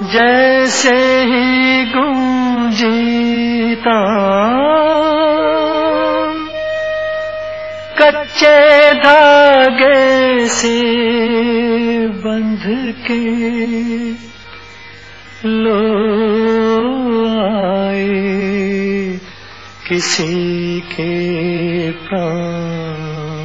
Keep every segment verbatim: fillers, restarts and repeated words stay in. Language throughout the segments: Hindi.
जैसे ही गूंजीता कच्चे धागे से बंध के लो आए किसी के प्राण।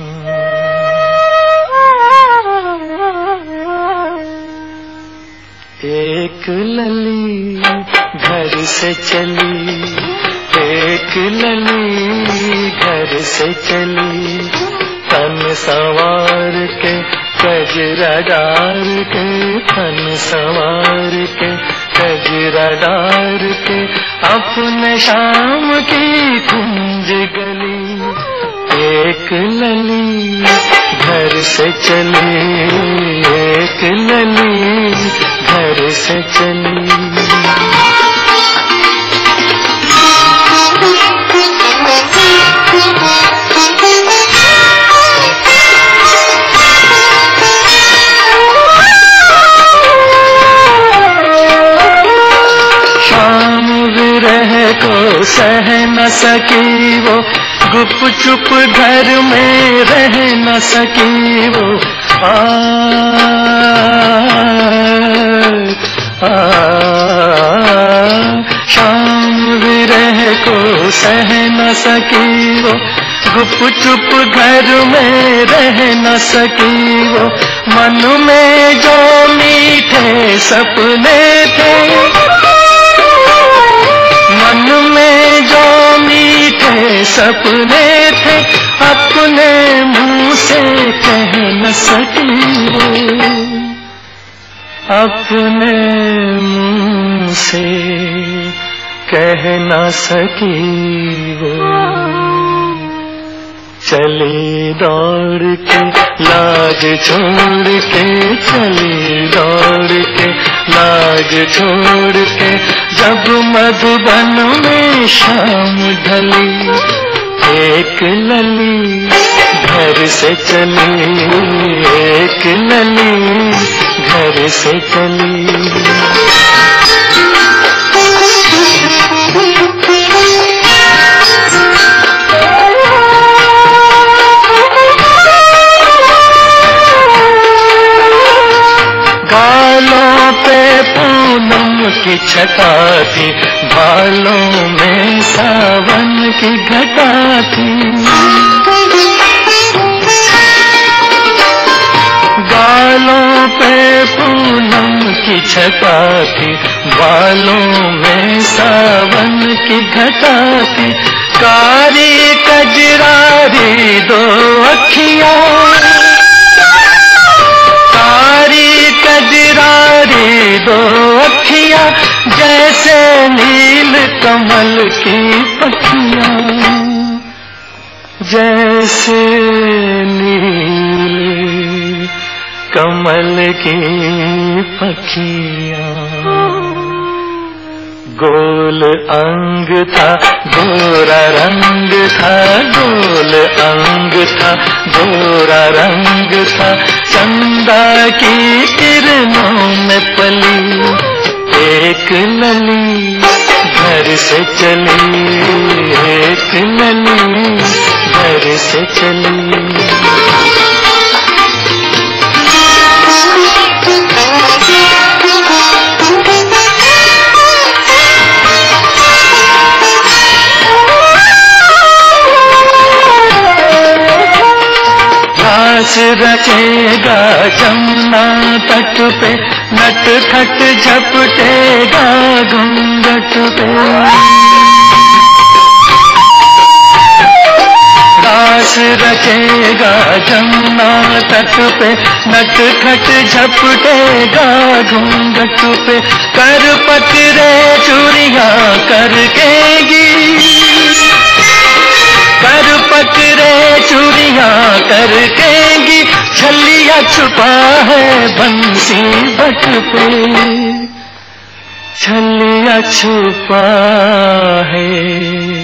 एक लली घर से चली, एक लली घर से चली, तन संवार के कजरा डार के, तन संवार के कजरा डार के, अपने शाम की कुंज गली। एक लली घर से चली, एक लली घर से चली। शाम विरह को सह न सकी वो, गुप चुप घर में रह न सकी वो। आ, आ, शाम विरह को सह न सकी वो, गुप चुप घर में रह न सकी वो। मन में जो मीठे सपने थे, मन में जो मीठे सपने थे, अपने मुंह से कह न सकी वो, अपने मुंह से कह न सकी वो। चली दौड़ के लाज छोड़ के, चली दौड़ के लाज छोड़ के, जब मधुबन में शाम ढली। एक लली घर से चली, एक लली घर से चली। गालों पे पूनम की छटा थी, बालों में सावन की घटा थी। गालों पे पूनम की छटा थी, बालों में सावन की घटा थी। कारी कजरारी दो अखियाँ, कारी कजरारी दो अखियाँ, जैसे नील कमल की पखियाँ, जैसे नील कमल की पखियाँ। गोल अंग था गोरा रंग था, गोल अंग था गोरा रंग था, चंदा की किरणों में पली। एक लली घर से चली, एक लली घर से चली। रास रचेगा जमुना तट पे, नट खट झपटेगा घूंघट पे। रास रचेगा जमुना तट पे, नट खट झपटेगा घूंघट पे। कर पकड़े चूड़ियाँ करकेगी, कर पकड़े चूड़ियाँ करकेगी, छलिया छुपा है बंसी बट पे, छलिया छुपा है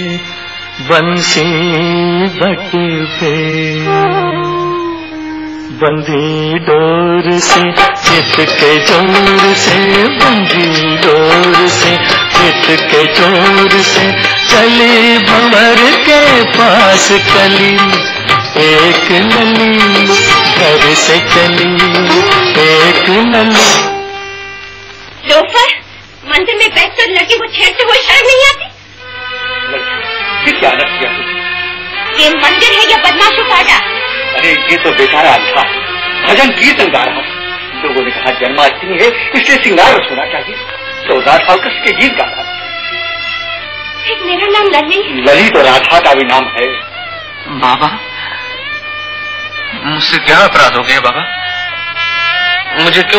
बंसी बट पे। बंधी डोर से चित के जोर से, बंधी डोर से चित के जोर से, चली भंवर के पास कली, एक नली घर से चली, एक नली। लोफर, मंदिर में बैठकर लड़की को छेड़ते हुए शर्म नहीं आती? क्या अलग किया तुझे? ये मंदिर है या बदमाशों का अड्डा? अरे ये तो बेचारा अच्छा भजन कीर्तन गा रहा। लोगों ने कहा जन्माष्टमी है इसलिए श्रृंगार होना चाहिए, तो राधा कृष्ण के गीत गा रहा। मेरा नाम लली। लली तो राधा का भी नाम है। बाबा, मुझसे क्या अपराध हो गया बाबा? मुझे क्यों